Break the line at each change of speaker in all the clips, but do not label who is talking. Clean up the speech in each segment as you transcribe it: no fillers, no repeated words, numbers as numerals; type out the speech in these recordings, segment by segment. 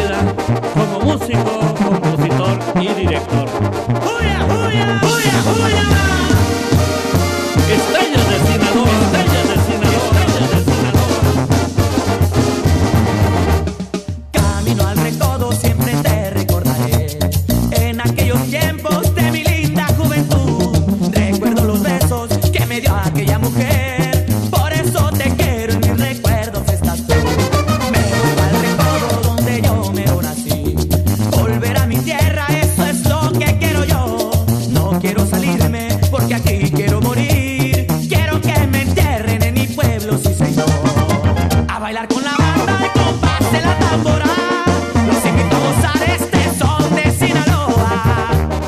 vida como músico, compositor y director. ¡Juya, juya, juya, juya! Estrellas de Sinaloa, estrellas de Sinaloa, estrellas de Sinaloa.
Camino al recodo, siempre te recordaré. En aquellos tiempos de mi linda juventud, recuerdo los besos que me dio aquella mujer. Por eso te quiero, en mis recuerdos estás tú. Me vuelvo al recodo donde yo mero nací. Volver a mi tierra, eso es lo que quiero yo. No quiero salirme porque aquí quiero morir. Quiero que me entierren en mi pueblo, sí señor. A bailar con la banda de compás de la tambora. Los invito a gozar este son de Sinaloa.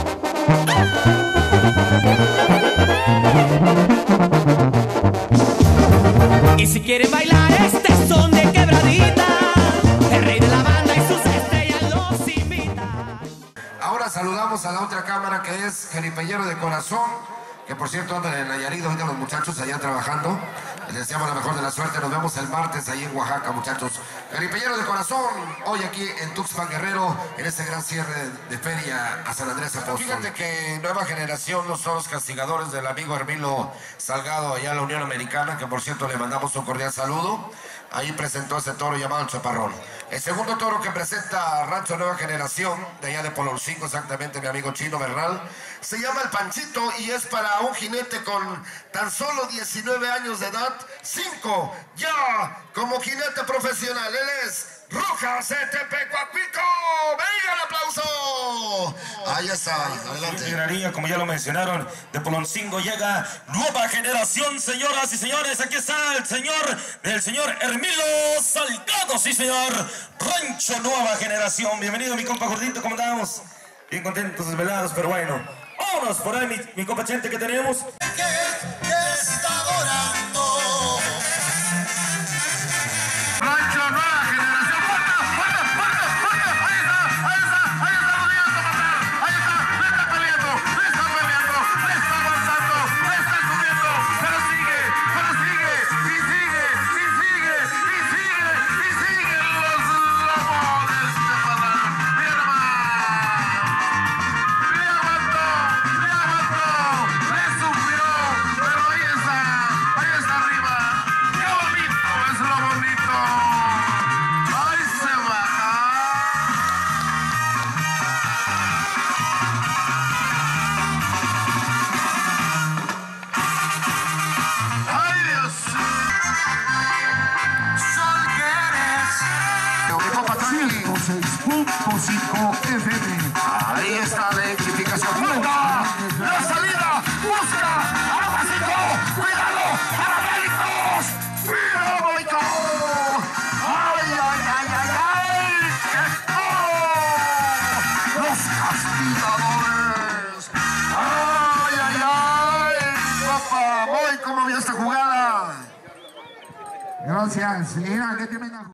Y si quieren bailar este son de quebradita, el rey de la banda y sus estrellas los invita.
Ahora saludamos a la otra cámara, que es Jeripellero de Corazón, que por cierto andan en Nayarit, ahorita los muchachos allá trabajando. Les deseamos la mejor de la suerte. Nos vemos el martes ahí en Oaxaca, muchachos. Jeripellero de Corazón, hoy aquí en Tuxpan Guerrero, en este gran cierre de feria a San Andrés Apóstol. Fíjate que Nueva Generación no son los castigadores del amigo Hermilo Salgado allá en la Unión Americana, que por cierto le mandamos un cordial saludo. Ahí presentó ese toro llamado el Chaparrón. El segundo toro que presenta Rancho Nueva Generación, de allá de Pololcingo, exactamente, mi amigo Chino Bernal, se llama El Panchito y es para un jinete con tan solo 19 años de edad, 5 ya como jinete profesional. Él es Rojas Tepecuacuico. ¡Venga el aplauso! Ahí está, adelante.
Como ya lo mencionaron, de Pololcingo llega Nueva Generación, señoras y señores. Aquí está el señor Hermilo Salgado, sí señor. Rancho Nueva Generación. Bienvenido mi compa gordito, ¿cómo andamos? Bien contentos, desvelados, pero bueno. Vámonos por ahí, mi compa Chente, que tenemos.
Que está adorando. Rancho Nueva Generación. Ahí está la identificación. ¡Venga! ¡La salida! ¡Busca! ¡Aguacito! ¡Cuidado! ¡Paramédicos! ¡Cuidado, Mónico! ¡Ay, ay, ay, ay, ay! ¡Que no! ¡Los castigadores! ¡Ay, ay, ay! ¡Papá! ¡Voy! ¿Cómo vio esta jugada?
Gracias. Mira, ¿qué tienen?